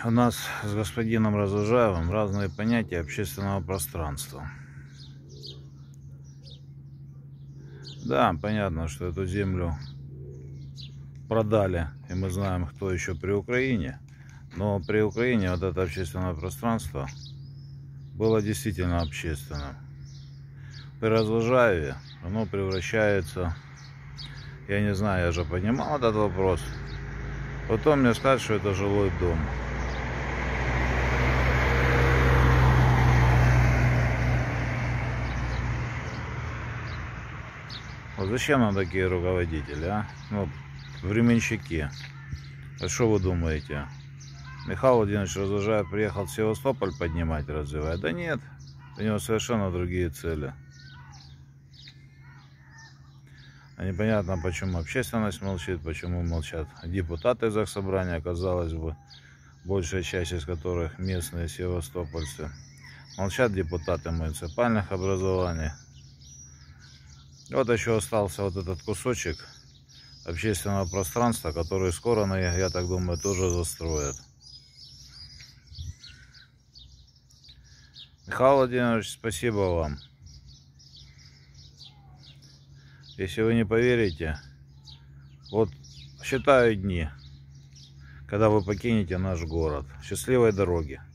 У нас с господином Разужаевым разные понятия общественного пространства. Да, понятно, что эту землю продали, и мы знаем, кто еще при Украине. Но при Украине вот это общественное пространство было действительно общественным. При Разужаеве оно превращается, я не знаю, я же поднимал этот вопрос. Потом мне сказать, что это жилой дом. Вот зачем нам такие руководители, а? Ну, временщики. А что вы думаете? Михаил Владимирович Разужаев приехал в Севастополь поднимать, развивать? Да нет, у него совершенно другие цели. А непонятно, почему общественность молчит, почему молчат депутаты Заксобрания, казалось бы, большая часть из которых местные севастопольцы. Молчат депутаты муниципальных образований. Вот еще остался вот этот кусочек общественного пространства, который скоро, я так думаю, тоже застроят. Михаил Владимирович, спасибо вам. Если вы не поверите, вот считаю дни, когда вы покинете наш город. Счастливой дороги.